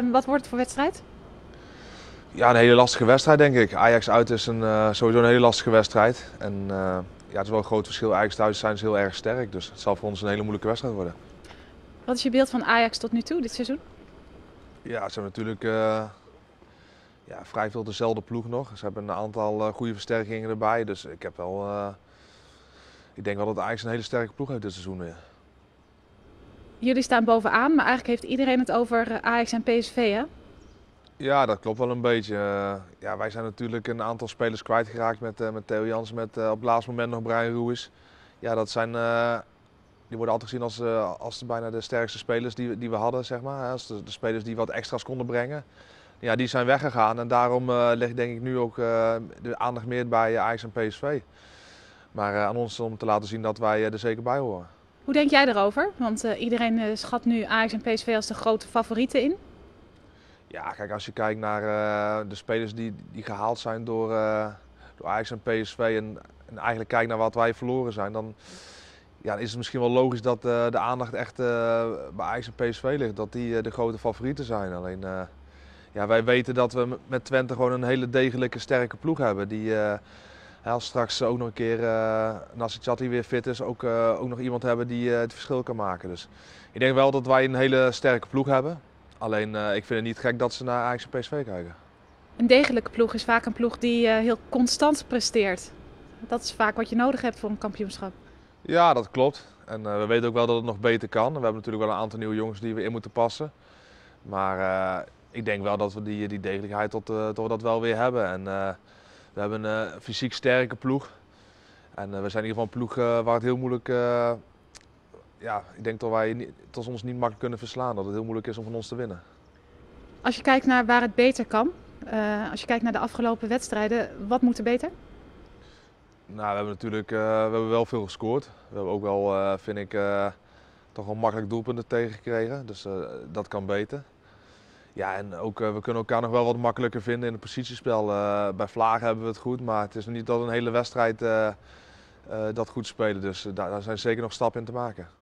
Wat wordt het voor wedstrijd? Ja, een hele lastige wedstrijd denk ik. Ajax uit is sowieso een hele lastige wedstrijd. En ja, het is wel een groot verschil. Ajax thuis zijn ze heel erg sterk, dus het zal voor ons een hele moeilijke wedstrijd worden. Wat is je beeld van Ajax tot nu toe dit seizoen? Ja, ze hebben natuurlijk ja, vrij veel dezelfde ploeg nog. Ze hebben een aantal goede versterkingen erbij. Dus ik denk wel dat Ajax een hele sterke ploeg heeft dit seizoen weer. Jullie staan bovenaan, maar eigenlijk heeft iedereen het over Ajax en PSV, hè? Ja, dat klopt wel een beetje. Ja, wij zijn natuurlijk een aantal spelers kwijtgeraakt met Theo Jansen, met op het laatste moment nog Brian Ruiz. Ja, die worden altijd gezien als bijna de sterkste spelers die we hadden, zeg maar. Als de spelers die wat extra's konden brengen. Ja, die zijn weggegaan en daarom ligt denk ik nu ook de aandacht meer bij Ajax en PSV. Maar aan ons om te laten zien dat wij er zeker bij horen. Hoe denk jij erover? Want iedereen schat nu Ajax en PSV als de grote favorieten in. Ja, kijk, als je kijkt naar de spelers die gehaald zijn door Ajax en PSV en eigenlijk kijkt naar wat wij verloren zijn, dan ja, is het misschien wel logisch dat de aandacht echt bij Ajax en PSV ligt. Dat die de grote favorieten zijn. Alleen ja, wij weten dat we met Twente gewoon een hele degelijke, sterke ploeg hebben. Als straks ook nog een keer naast Chatti weer fit is, ook nog iemand hebben die het verschil kan maken. Dus ik denk wel dat wij een hele sterke ploeg hebben. Alleen ik vind het niet gek dat ze naar Ajax en PSV kijken. Een degelijke ploeg is vaak een ploeg die heel constant presteert. Dat is vaak wat je nodig hebt voor een kampioenschap. Ja, dat klopt. En we weten ook wel dat het nog beter kan. We hebben natuurlijk wel een aantal nieuwe jongens die we in moeten passen. Maar ik denk wel dat we die degelijkheid tot we dat wel weer hebben. En we hebben een fysiek sterke ploeg. En we zijn in ieder geval een ploeg waar het heel moeilijk... ja, ik denk dat ons niet makkelijk kunnen verslaan. Dat het heel moeilijk is om van ons te winnen. Als je kijkt naar waar het beter kan, als je kijkt naar de afgelopen wedstrijden, wat moet er beter? Nou, we hebben natuurlijk we hebben wel veel gescoord. We hebben ook wel, vind ik, toch wel makkelijk doelpunten tegengekregen. Dus dat kan beter. Ja, en ook we kunnen elkaar nog wel wat makkelijker vinden in het positiespel. Bij Vlagen hebben we het goed, maar het is nog niet dat een hele wedstrijd dat goed spelen. Dus daar zijn zeker nog stappen in te maken.